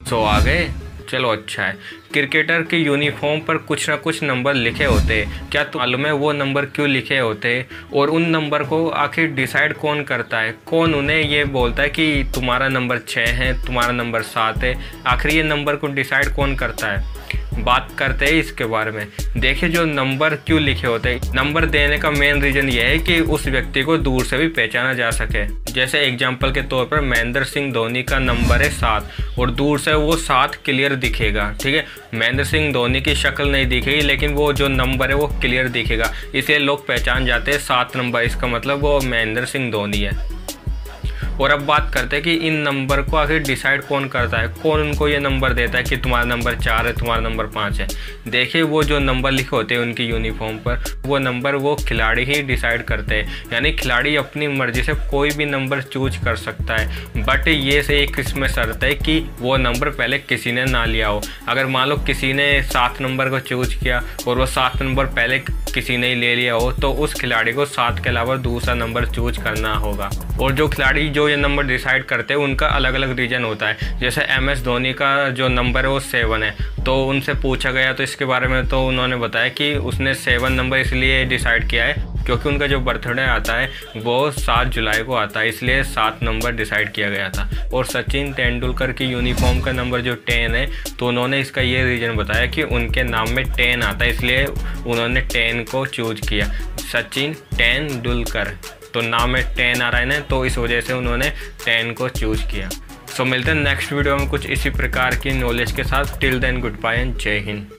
सो आ गए, चलो अच्छा है। क्रिकेटर के यूनिफॉर्म पर कुछ ना कुछ नंबर लिखे होते, क्या तो मालूम है वो नंबर क्यों लिखे होते? और उन नंबर को आखिर डिसाइड कौन करता है? कौन उन्हें ये बोलता है कि तुम्हारा नंबर 6 है, तुम्हारा नंबर 7 है? आखिर ये नंबर को डिसाइड कौन करता है? बात करते हैं इसके बारे में। देखिए, जो नंबर क्यों लिखे होते हैं, नंबर देने का मेन रीज़न ये है कि उस व्यक्ति को दूर से भी पहचाना जा सके। जैसे एग्जांपल के तौर पर महेंद्र सिंह धोनी का नंबर है 7 और दूर से वो 7 क्लियर दिखेगा, ठीक है। महेंद्र सिंह धोनी की शक्ल नहीं दिखेगी, लेकिन वो जो नंबर है वो क्लियर दिखेगा, इसलिए लोग पहचान जाते हैं 7 नंबर, इसका मतलब वो महेंद्र सिंह धोनी है। और अब बात करते हैं कि इन नंबर को आखिर डिसाइड कौन करता है, कौन उनको ये नंबर देता है कि तुम्हारा नंबर 4 है, तुम्हारा नंबर 5 है। देखिए, वो जो नंबर लिखे होते हैं उनकी यूनिफॉर्म पर, वो नंबर वो खिलाड़ी ही डिसाइड करते हैं। यानी खिलाड़ी अपनी मर्जी से कोई भी नंबर चूज कर सकता है, बट ये से एक इसमें शर्त है कि वो नंबर पहले किसी ने ना लिया हो। अगर मान लो किसी ने 7 नंबर को चूज किया और वो 7 नंबर पहले किसी ने ले लिया हो, तो उस खिलाड़ी को 7 के अलावा दूसरा नंबर चूज करना होगा। और जो खिलाड़ी जो ये नंबर डिसाइड करते हैं उनका अलग अलग रीजन होता है। जैसे MS धोनी का जो नंबर है वो 7 है, तो उनसे पूछा गया तो इसके बारे में तो उन्होंने बताया कि उसने 7 नंबर इसलिए डिसाइड किया है क्योंकि उनका जो बर्थडे आता है वो 7 जुलाई को आता है, इसलिए 7 नंबर डिसाइड किया गया था। और सचिन तेंदुलकर की यूनिफॉर्म का नंबर जो 10 है, तो उन्होंने इसका ये रीज़न बताया कि उनके नाम में 10 आता है, इसलिए उन्होंने 10 को चूज किया। सचिन तेंदुलकर, तो नाम में 10 आ रहा है ना, तो इस वजह से उन्होंने 10 को चूज किया। सो मिलते हैं नेक्स्ट वीडियो में कुछ इसी प्रकार की नॉलेज के साथ। Till then good bye and Jai Hind.